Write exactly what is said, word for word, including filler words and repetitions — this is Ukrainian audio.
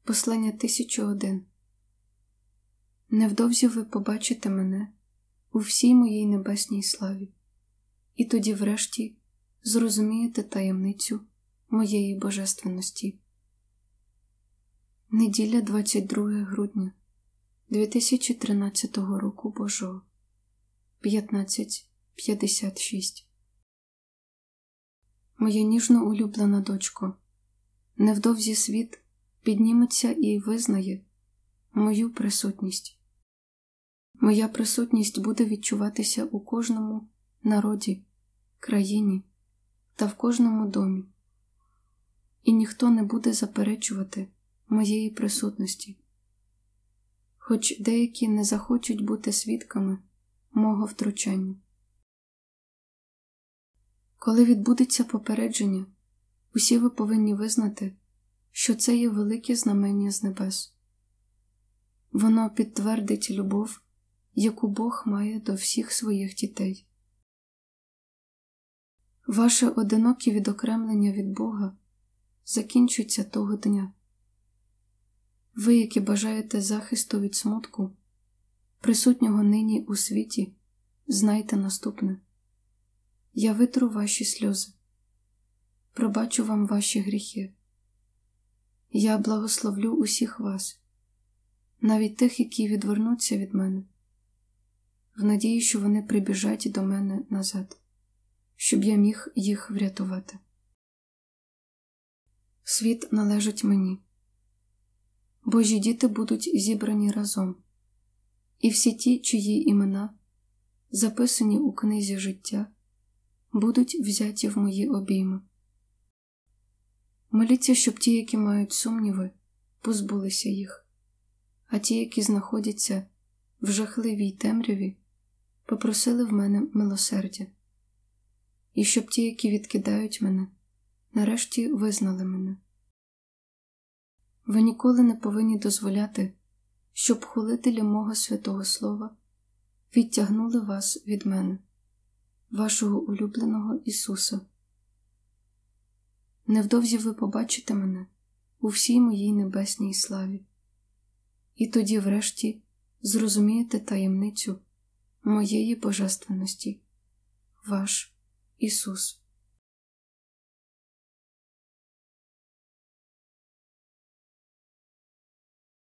Послання тисяча один. Невдовзі ви побачите мене у всій моїй небесній славі, і тоді врешті зрозумієте таємницю моєї божественності. Неділя двадцять друге грудня дві тисячі тринадцятого року Божого, п'ятнадцять п'ятдесят шість. Моя ніжно улюблена дочко, невдовзі світ підніметься і визнає мою присутність. Моя присутність буде відчуватися у кожному народі, країні та в кожному домі. І ніхто не буде заперечувати моєї присутності. Хоч деякі не захочуть бути свідками мого втручання. Коли відбудеться попередження, усі ви повинні визнати, що це є велике знамення з небес. Воно підтвердить любов, яку Бог має до всіх своїх дітей. Ваше одиноке відокремлення від Бога закінчиться того дня. Ви, які бажаєте захисту від смутку, присутнього нині у світі, знайте наступне. Я витру ваші сльози, пробачу вам ваші гріхи. Я благословлю усіх вас, навіть тих, які відвернуться від мене, в надії, що вони прибіжать до мене назад, щоб я міг їх врятувати. Світ належить мені. Божі діти будуть зібрані разом, і всі ті, чиї імена, записані у книзі життя, будуть взяті в мої обійми. Моліться, щоб ті, які мають сумніви, позбулися їх, а ті, які знаходяться в жахливій темряві, попросили в мене милосердя. І щоб ті, які відкидають мене, нарешті визнали мене. Ви ніколи не повинні дозволяти, щоб хулителі мого святого слова відтягнули вас від мене, вашого улюбленого Ісуса. Невдовзі ви побачите мене у всій моїй небесній славі, і тоді врешті зрозумієте таємницю моєї божественності, ваш Ісус.